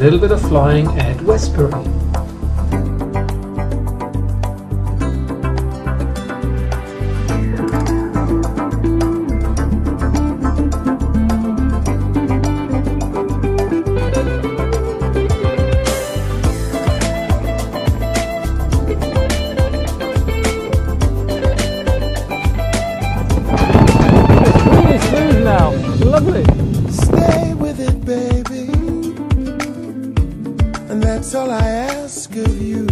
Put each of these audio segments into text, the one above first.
little bit of flying at Westbury. Lovely. Stay with it, baby, and that's all I ask of you.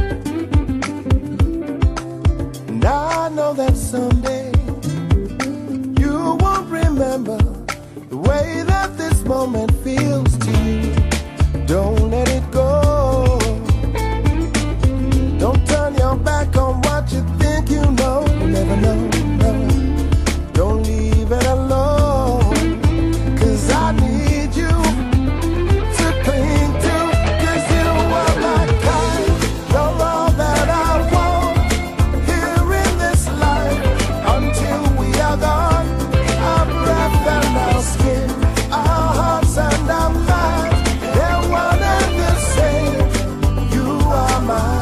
And I know that someday you won't remember the way that this moment feels to you. Don't let it go. Don't turn your back on what you think you know. You never know, no. Don't leave it alone. I need you to cling to, 'cause you are my kind. You're all that I want here in this life. Until we are gone, our breath and our skin, our hearts and our minds, they're one and the same. You are my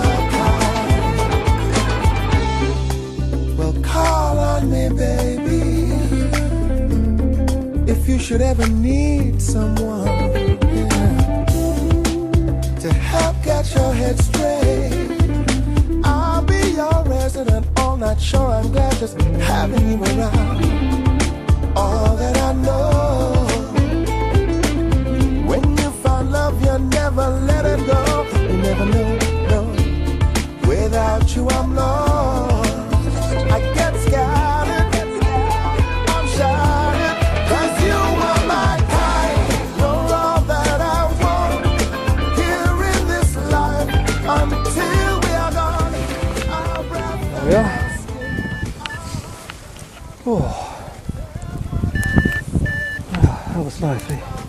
kind. Well, call on me, baby, if you should ever need someone, yeah, to help get your head straight. I'll be your resident all night, sure I'm glad just having you around. All that I know, when you find love, you never let it go. You never know, no, without you I'm lost. I get scattered, I'm shattered, 'cause you are my kind. You're all that I want here in this life. Until we are gone, our breath. Yeah. Oh. That was lively.